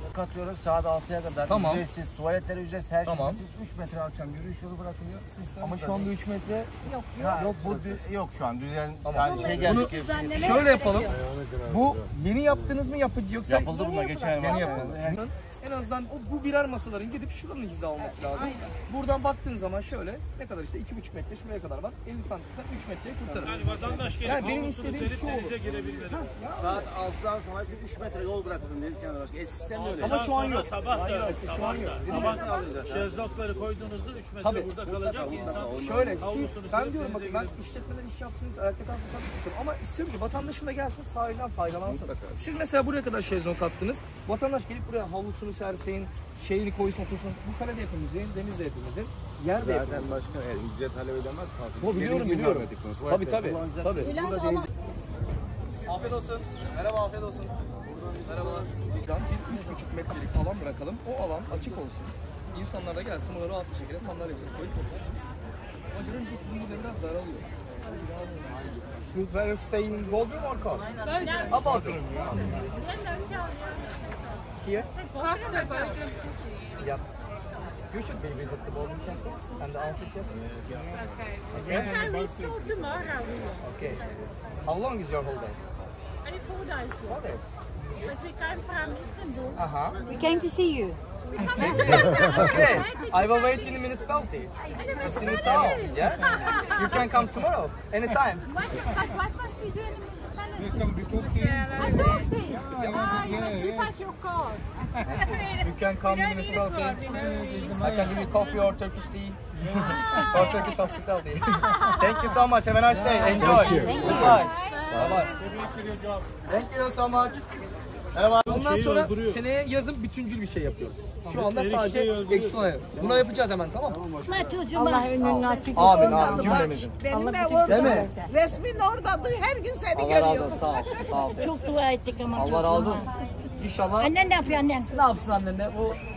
katıyoruz saat 6'ya kadar. Tamam. Ücretsiz, tuvaletleri ücretsiz, her şey Tamam. ücretsiz. 3 metre akşam yürüyüş yolu bırakılıyor. Sistem Ama şu anda 3 metre yok. yok, Yok şu an düzen. Tamam. Yani şey geldik. şöyle yapalım. Bu yeni yaptınız mı yoksa Yapıldı bununla geçen yeni yıl. yapıldı. En azından bu birer masaların gidip şuranın hiza olması lazım. Buradan baktığın zaman şöyle ne kadar işte 2,5 metre şuraya kadar var. 50 santimsen 3 metreyi kurtarır. Yani vatandaş gelip Yani benim istediğim şu olur. girebilmeli. Saat 6'dan sonra bir 3 metre yol bırakıldı deniz kenarı başka. Eski sistem öyle. Ama şu an yok. Sabah da Şu an yok. şezlongları koyduğunuzda 3 metre Tabii. burada kalacak insan. Şöyle ben diyorum bakın ben işletmeden iş yapsınız ayakta kalsın istiyorum ama istiyorum ki vatandaşım da gelsin sahilden faydalansın. Siz mesela buraya kadar şezlong attınız. Vatandaş gelip buraya havlusunu sersin, şeyini koysun otursun. Bu kale de hepimizin, deniz de hepimizin, yer de hepimizin. Zaten başka ücret talep edemez. Bu biliyorum. Tabii. Afiyet olsun. Merhaba, afiyet olsun. Merhabalar. Buradan 1,5 metrelik alan bırakalım. O alan açık olsun. İnsanlar da gelsin burada rahat bir şekilde sandalyesini koyup otursun. Ama görün ki sizin burada biraz daralıyor. You better stay in Bodrum or Kos? About it. Here? Yep. You should be visit the Bodrum Castle and the amphitheater. Okay. We start tomorrow. Okay. How long is your holiday? Only 4 days. 4 days. But we came from Istanbul. Uh-huh. We came to see you. Okay. I will wait in the municipality. It's in the town, yeah? You can come tomorrow, anytime. What must we do in the municipality? You can be talking. I don't think. You must give us your card. You can come to the municipality. I can give you coffee or Turkish tea. Or Turkish hospitality. Thank you so much. Have a nice day. Enjoy. Bye. Bye. Thank you so much. Merhaba. Ondan sonra seneye yazın bütüncül bir şey yapıyoruz. Şu anda sadece ekstra. Bunu yapacağız hemen, tamam mı? Allah önünü açık. Amin cümlemizin. Benim de orada. Değil mi? Resmin orada. Her gün seni Allah razı görüyorum. olsun. Sağ ol. Çok dua ettik ama Allah razı olsun. İnşallah. Annen ne yapıyor annen? Ne yapsın annen de? Bu